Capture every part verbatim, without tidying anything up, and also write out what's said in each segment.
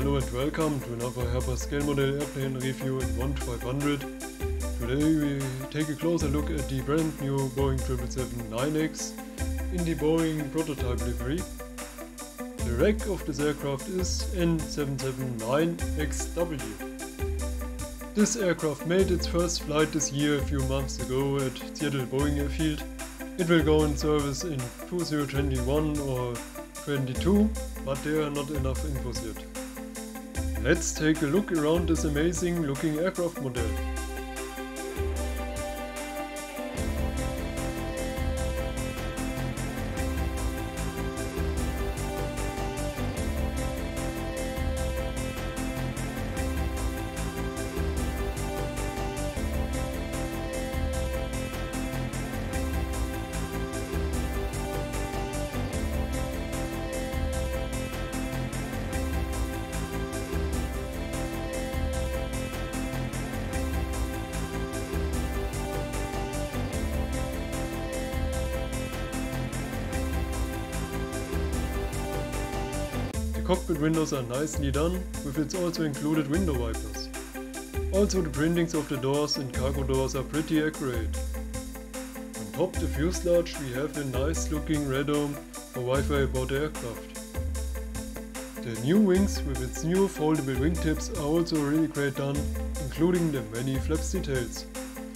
Hello and welcome to another Airbus scale model airplane review in one five hundred. Today we take a closer look at the brand new Boeing seven seventy-seven nine X in the Boeing prototype livery. The wreck of this aircraft is N seven seven nine X W. This aircraft made its first flight this year a few months ago at Seattle Boeing Airfield. It will go in service in two thousand twenty-one or twenty-two, but there are not enough infos yet. Let's take a look around this amazing looking aircraft model. The cockpit windows are nicely done, with its also included window wipers. Also the printings of the doors and cargo doors are pretty accurate. On top the fuselage we have a nice looking radome for Wi-Fi aboard the aircraft. The new wings with its new foldable wingtips are also really great done, including the many flaps details.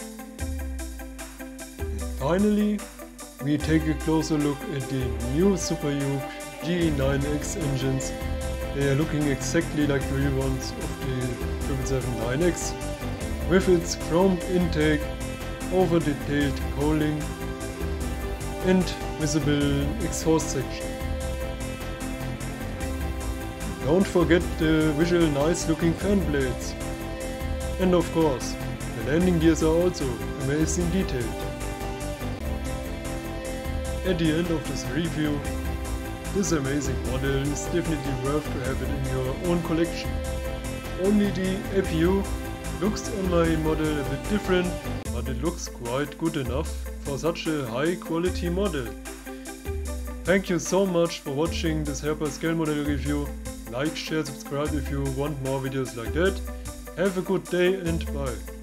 And finally, we take a closer look at the new Super Yuke G E nine X engines. They are looking exactly like the real ones of the seven seventy-seven nine X, with its chromed intake, over-detailed cowling and visible exhaust section. Don't forget the visual nice looking fan blades. And of course, the landing gears are also amazing detailed. At the end of this review, this amazing model is definitely worth to have it in your own collection. Only the A P U looks on my model a bit different, but it looks quite good enough for such a high quality model. Thank you so much for watching this Airbus scale model review. Like, share, subscribe if you want more videos like that. Have a good day and bye.